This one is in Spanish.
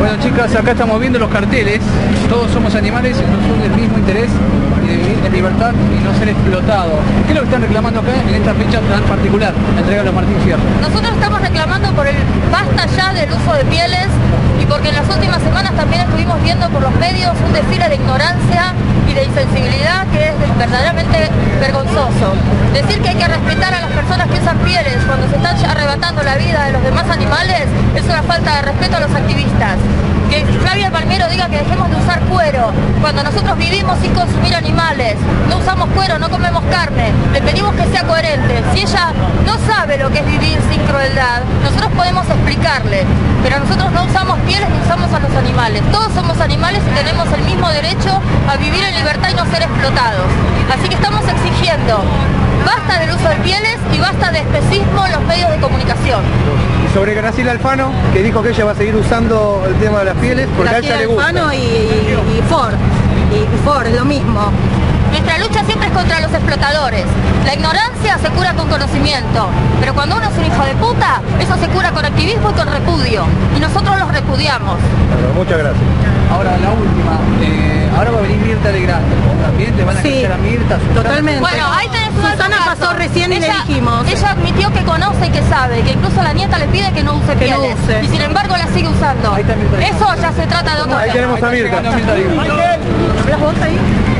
Bueno, chicas, acá estamos viendo los carteles. Todos somos animales y todos son del mismo interés y de vivir en libertad y no ser explotados. ¿Qué es lo que están reclamando acá en esta fecha tan particular, la entrega de los Martín Fierro? Nosotros estamos reclamando por el basta ya del uso de pieles y porque en las últimas semanas también estuvimos viendo por los medios un desfile de ignorancia y de insensibilidad que es verdaderamente vergonzoso. Decir que hay que respetar a las personas que usan pieles cuando se están arrebatando la vida de los demás animales es una falta de respeto a los activistas. Que Flavia Palmiero diga que dejemos de usar cuero cuando nosotros vivimos sin consumir animales, no usamos cuero, no comemos carne, le pedimos que sea coherente. Si ella no sabe lo que es vivir sin crueldad, nosotros podemos explicarle, pero nosotros no usamos pieles ni usamos a los animales. Todos somos animales y tenemos el mismo derecho a vivir en libertad y no ser explotados. Así que estamos exigiendo basta del uso de pieles y basta de especismo en los medios de comunicación. Y sobre Graciela Alfano, que dijo que ella va a seguir usando el tema de las pieles porque a ella le gusta. Alfano y Ford, lo mismo. Nuestra lucha siempre es contra los explotadores. La ignorancia se cura con conocimiento, pero cuando uno es un hijo de puta, eso se cura con activismo y con repudio. Y nosotros los repudiamos. Bueno, muchas gracias. Ahora la última, ahora va a venir Mirta Legrand. ¿También te van a crecer a Mirta? Susana? Totalmente. Bueno, ahí tenés un Susana caso. pasó recién y le dijimos. Ella admitió que conoce y que sabe, que incluso la nieta le pide que no use pieles. Y sin embargo la sigue usando. Ahí está Mirta Legrand. Eso ya se trata de otra. Ahí tenemos a Mirta. Mirta Legrand. ¿Hablas vos ahí?